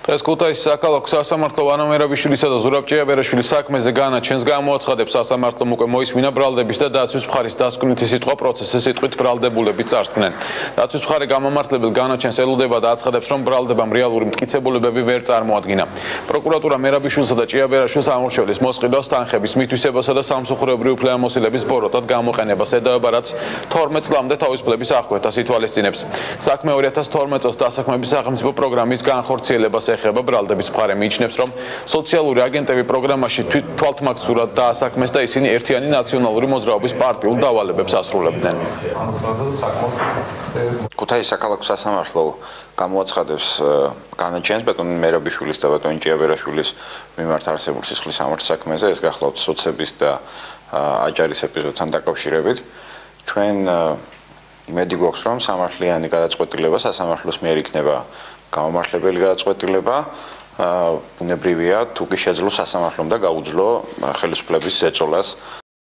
დღეს ქუთაისის საქალაქო სასამართლო ვანო მერაბიშვილისა და ზურაბ ჭიაბერაშვილის საქმეზე განაჩენს გამოაცხადებს სასამართლომ უკვე მოისმინა ბრალდების და დაცვის მხარის დასკვნითი სიტყვა პროცესის სიტყვით ბრალდებულებით წარსდგნენ. დაცვის მხარე გამომართლებელ განაჩენს ელოდება და აცხადებს, რომ ბრალდებამ რეალური მტკიცებულებები ვერ წარმოადგინა. პროკურატურა მერაბიშვილსა და ჭიაბერაშვილს ამორჩევლის მოსყიდვას, თანხების მითვისებასა და სამსახურებრივი უფლებამოსილების ბოროტად გამოყენებას ედავება, რაც 12 წლამდე თავისუფლების აღკვეთას ითვალისწინებს. საქმე 2012 წელს დასაქმების სახელმწიფო პროგრამის განხორციელებას ეხება. ბრალდების მხარე მიიჩნევს, რომ სოციალური აგენტები პროგრამაში თვალთმაქცურად დაასაქმეს და ისინი ერთიანი ნაციონალური მოძრაობის პარტიულ დავალებებს ასრულებდნენ. ქუთაისის საქალაქო სასამართლო გამოაცხადებს განაჩენს ბატონ მერაბიშვილის და ბატონ ჭიაბერაშვილის მიმართ არსებულ სისხლის სამართლის საქმეზე, ეს გახლავთ სოცების და აჭარის ეპიზოდთან დაკავშირებით. ჩვენ იმედი გვაქვს, რომ სამართლიანი გადაწყვეტილება სასამართლოს მიერ იქნება გამომართლებელი გადაწყვეტილება, ბუნებრივია, თუ კი შეძლო სასამართლომ და გაუძლო ხელისუფლების ზეწოლას